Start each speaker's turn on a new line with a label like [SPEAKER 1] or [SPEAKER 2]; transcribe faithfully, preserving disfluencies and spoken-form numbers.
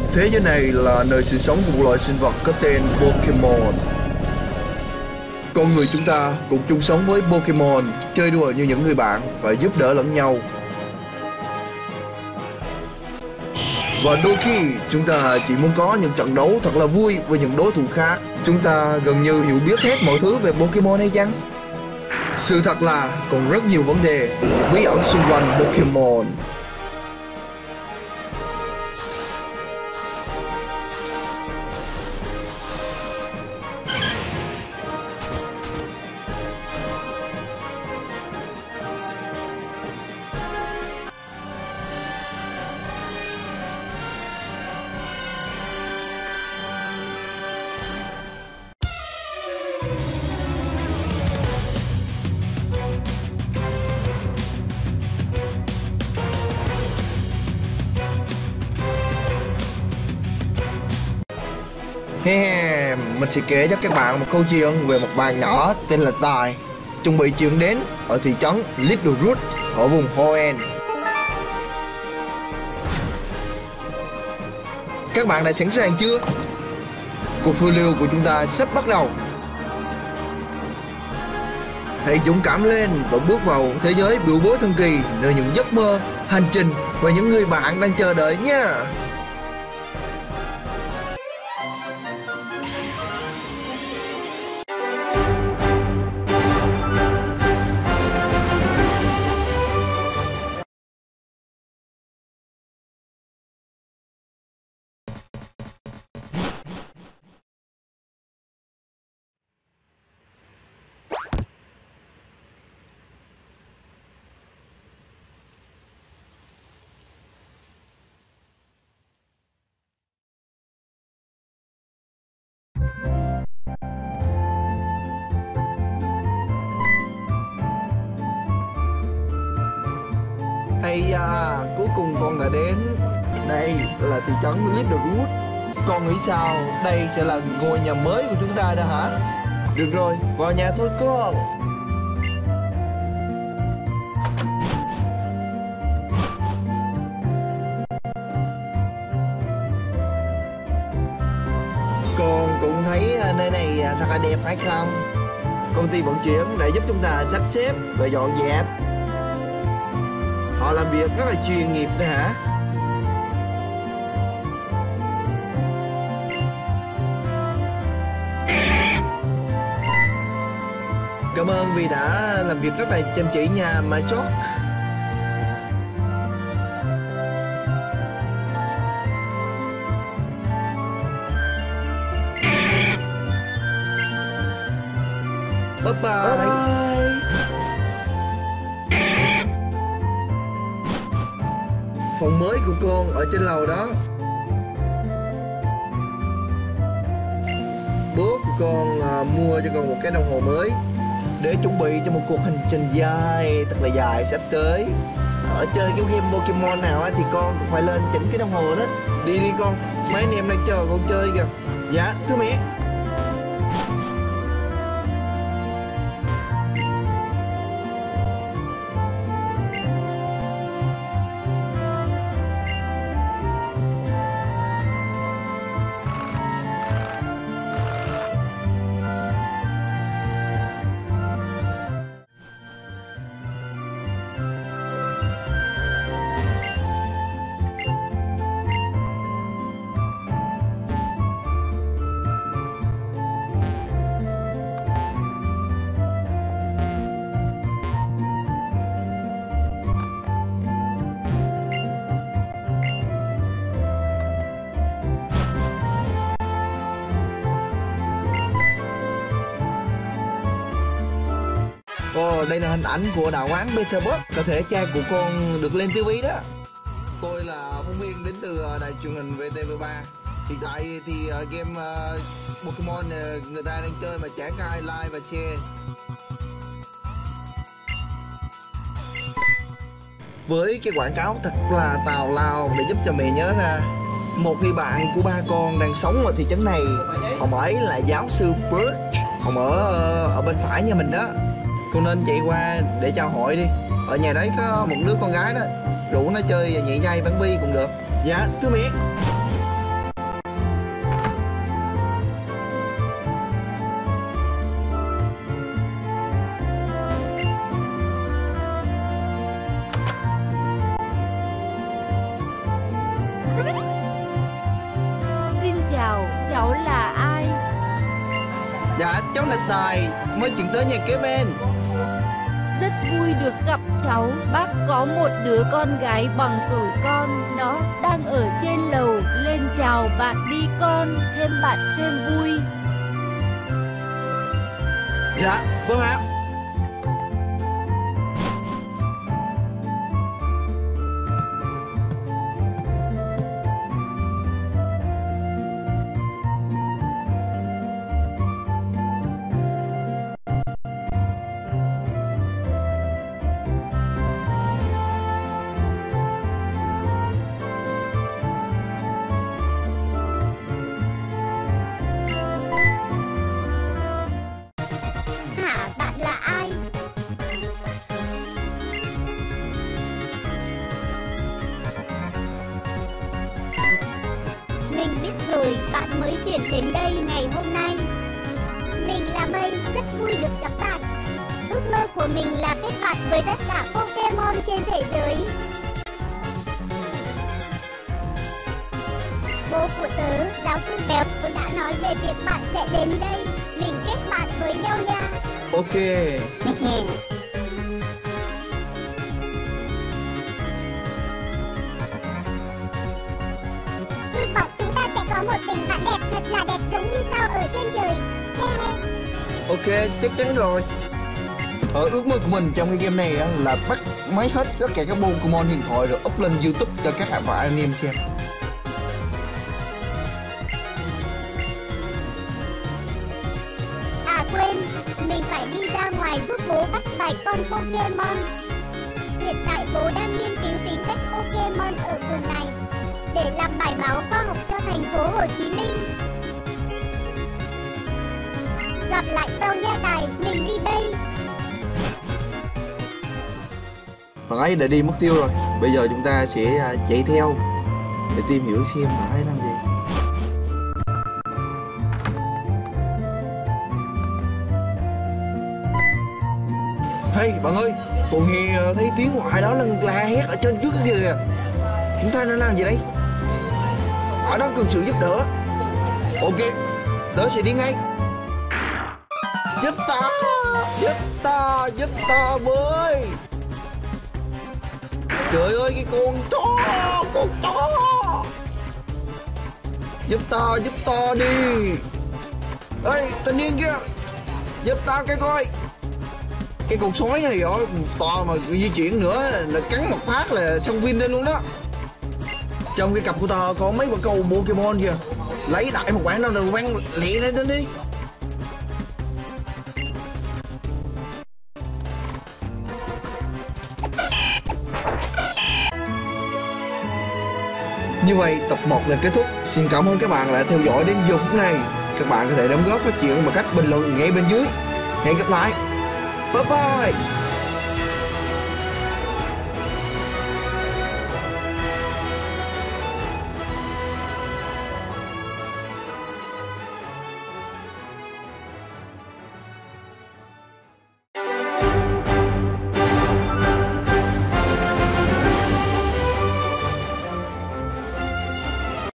[SPEAKER 1] Thế giới này là nơi sinh sống của một loài sinh vật có tên Pokemon. Con người chúng ta cũng chung sống với Pokemon, chơi đùa như những người bạn và giúp đỡ lẫn nhau. Và đôi khi chúng ta chỉ muốn có những trận đấu thật là vui với những đối thủ khác. Chúng ta gần như hiểu biết hết mọi thứ về Pokemon hay chăng? Sự thật là còn rất nhiều vấn đề bí ẩn xung quanh Pokemon. He, mình sẽ kể cho các bạn một câu chuyện về một bạn nhỏ tên là Tài, chuẩn bị chuyển đến ở thị trấn Little Root ở vùng Hoenn. Các bạn đã sẵn sàng chưa? Cuộc phiêu lưu của chúng ta sắp bắt đầu. Hãy dũng cảm lên và bước vào thế giới biểu bối thần kỳ, nơi những giấc mơ, hành trình và những người bạn đang chờ đợi nha. Hay da, cuối cùng con đã đến. Đây là thị trấn Little Root. Con nghĩ sao đây sẽ là ngôi nhà mới của chúng ta đó hả? Được rồi, vào nhà thôi con. Con cũng thấy nơi này thật là đẹp phải không? Công ty vận chuyển đã giúp chúng ta sắp xếp và dọn dẹp. Họ làm việc rất là chuyên nghiệp đó hả? Cảm ơn vì đã làm việc rất là chăm chỉ nha Machoke. Bye bye, bye, bye. Phòng mới của con ở trên lầu đó. Bố của con à, mua cho con một cái đồng hồ mới để chuẩn bị cho một cuộc hành trình dài, thật là dài sắp tới. Ở chơi cái game Pokemon nào thì con cũng phải lên chỉnh cái đồng hồ đó. Đi đi con, mấy anh em đang chờ con chơi kìa. Dạ, thưa mẹ. Ồ, đây là hình ảnh của đạo quán Betterbox, có thể cha của con được lên ti vi đó. Tôi là phóng viên đến từ đài truyền hình vê tê vê ba. Hiện tại thì game uh, Pokemon uh, người ta đang chơi mà chả có ai like và share. Với cái quảng cáo thật là tào lao để giúp cho mẹ nhớ ra một người bạn của ba con đang sống ở thị trấn này. Ông ấy là giáo sư Birch, ông ở ở bên phải nhà mình đó. Con nên chạy qua để chào hỏi đi. Ở nhà đấy có một đứa con gái đó, rủ nó chơi nhảy dây bắn bi cũng được. Dạ thưa mẹ. Dạ cháu là Tài, mới chuyển tới nhà kế bên.
[SPEAKER 2] Rất vui được gặp cháu. Bác có một đứa con gái bằng tuổi con, nó đang ở trên lầu. Lên chào bạn đi con, thêm bạn thêm vui.
[SPEAKER 1] Dạ vâng ạ.
[SPEAKER 3] Mình biết rồi, bạn mới chuyển đến đây ngày hôm nay. Mình là Mây, rất vui được gặp bạn. Ước mơ của mình là kết bạn với tất cả Pokemon trên thế giới. Bố của tớ, giáo sư Béo, đã nói về việc bạn sẽ đến đây. Mình kết bạn với nhau nha.
[SPEAKER 1] Ok.
[SPEAKER 3] Hy vọng chúng ta sẽ có một tình bạn đẹp, thật là đẹp giống như sao ở trên trời.
[SPEAKER 1] Ok, chắc chắn rồi. Ở ước mơ của mình trong cái game này á, là bắt máy hết tất cả các Pokemon huyền thoại rồi up lên YouTube cho các bạn và anh em xem.
[SPEAKER 3] À quên, mình phải đi ra ngoài giúp bố bắt vài con Pokemon. Hiện tại bố đang nghiên cứu tính cách Pokemon ở vùng này để làm bài báo khoa học cho thành phố Hồ Chí Minh. Gặp lại sau nha Tài, mình đi đây.
[SPEAKER 1] Bạn ấy đã đi mất tiêu rồi. Bây giờ chúng ta sẽ chạy theo để tìm hiểu xem bạn ấy làm gì. Hey bạn ơi, tôi nghe thấy tiếng ngoài đó là la hét ở trên trước kia kìa. Chúng ta nên làm gì đây? Ở đó cần sự giúp đỡ. Ok, tớ sẽ đi ngay. Giúp ta, giúp ta, giúp ta với. Trời ơi cái con chó, con chó. Giúp ta, giúp ta đi. Ê, thanh niên kia, giúp ta cái coi. Cái con sói này ở to mà di chuyển nữa là cắn một phát là xong viên lên luôn đó. Trong cái cặp của tao có mấy quả cầu Pokemon kìa. Lấy đại một quả nào rồi quăng lẹ lên đi. Như vậy tập một là kết thúc. Xin cảm ơn các bạn đã theo dõi đến giờ phút này. Các bạn có thể đóng góp phát triển bằng cách bình luận ngay bên dưới. Hẹn gặp lại. Bye bye.